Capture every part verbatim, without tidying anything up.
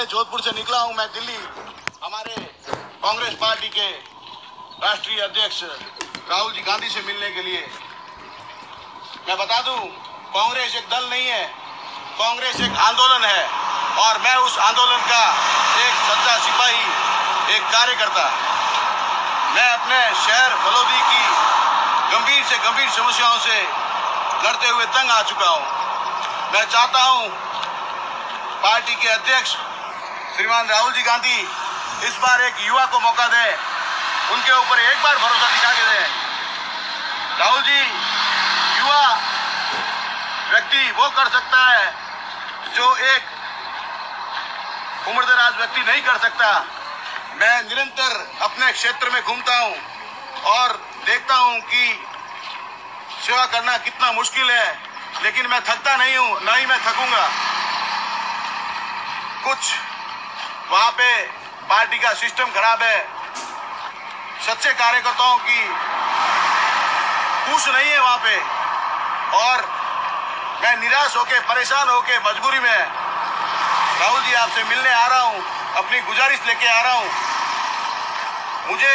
पहले जोधपुर से निकला हूं मैं दिल्ली, हमारे कांग्रेस पार्टी के राष्ट्रीय अध्यक्ष राहुल जी गांधी से मिलने के लिए। मैं बता दूं, कांग्रेस एक दल नहीं है, कांग्रेस एक आंदोलन है और मैं उस आंदोलन का एक सच्चा सिपाही, एक कार्यकर्ता। मैं अपने शहर फलोदी की गंभीर से गंभीर समस्याओं से लड़ते हुए तंग आ चुका हूं। मैं चाहता हूं पार्टी के अध्यक्ष श्रीमान राहुल जी गांधी इस बार एक युवा को मौका दें, उनके ऊपर एक बार भरोसा दिखा के दें। राहुल जी, युवा व्यक्ति वो कर सकता है जो एक उम्रदराज व्यक्ति नहीं कर सकता। मैं निरंतर अपने क्षेत्र में घूमता हूं और देखता हूं कि सेवा करना कितना मुश्किल है, लेकिन मैं थकता नहीं हूं, ना ही मैं थकूंगा। कुछ वहां पे पार्टी का सिस्टम खराब है, सच्चे कार्यकर्ताओं की पूछ नहीं है वहां पे, और मैं निराश होके, परेशान होके, मजबूरी में राहुल जी आपसे मिलने आ रहा हूं, अपनी गुजारिश लेके आ रहा हूं। मुझे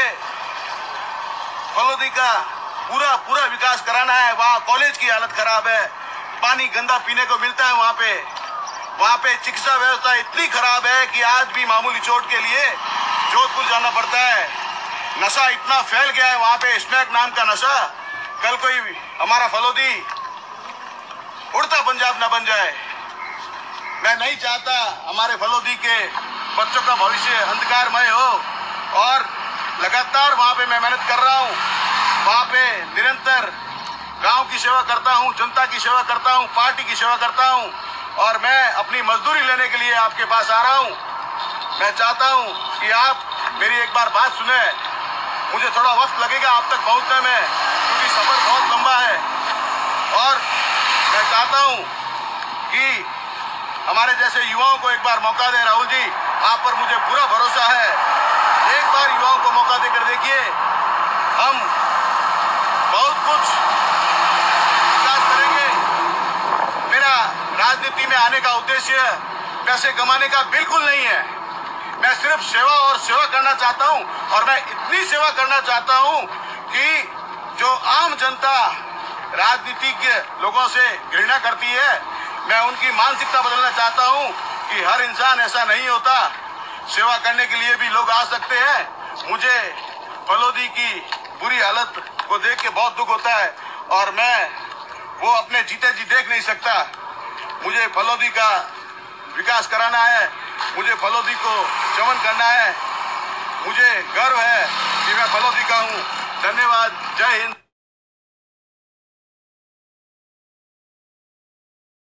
फलोदी का पूरा पूरा विकास कराना है। वहाँ कॉलेज की हालत खराब है, पानी गंदा पीने को मिलता है वहाँ पे। वहाँ पे चिकित्सा व्यवस्था इतनी खराब है कि आज भी मामूली चोट के लिए जोधपुर जाना पड़ता है। नशा इतना फैल गया है वहाँ पे, स्मैक नाम का नशा। कल कोई हमारा फलोदी उड़ता पंजाब न बन जाए। मैं नहीं चाहता हमारे फलोदी के बच्चों का भविष्य अंधकारमय हो, और लगातार वहाँ पे मैं मेहनत कर रहा हूँ। वहाँ पे निरंतर गांव की सेवा करता हूँ, जनता की सेवा करता हूँ, पार्टी की सेवा करता हूँ, और मैं अपनी मजदूरी लेने के लिए आपके पास आ रहा हूँ। मैं चाहता हूँ कि आप मेरी एक बार बात सुने। मुझे थोड़ा वक्त लगेगा आप तक पहुँचने में, क्योंकि सफर बहुत लंबा है, और मैं चाहता हूँ कि हमारे जैसे युवाओं को एक बार मौका दें। राहुल जी, आप पर मुझे पूरा भरोसा है। एक बार युवाओं को मौका देकर देखिए, हम बहुत कुछ विकास करेंगे। मेरा राजनीति में आने का उद्देश्य पैसे कमाने का बिल्कुल नहीं है। मैं सिर्फ सेवा और सेवा करना चाहता हूं, और मैं इतनी सेवा करना चाहता हूं कि जो आम जनता राजनीति के लोगों से घृणा करती है, मैं उनकी मानसिकता बदलना चाहता हूं कि हर इंसान ऐसा नहीं होता। सेवा करने के लिए भी लोग आ सकते हैं। मुझे फलोदी की बुरी हालत को देख के बहुत दुख होता है, और मैं वो अपने जीते जी देख नहीं सकता। मुझे फलोदी का विकास कराना है, मुझे फलोदी को चमन करना है। मुझे गर्व है कि मैं फलोदी का हूँ। धन्यवाद। जय हिंद।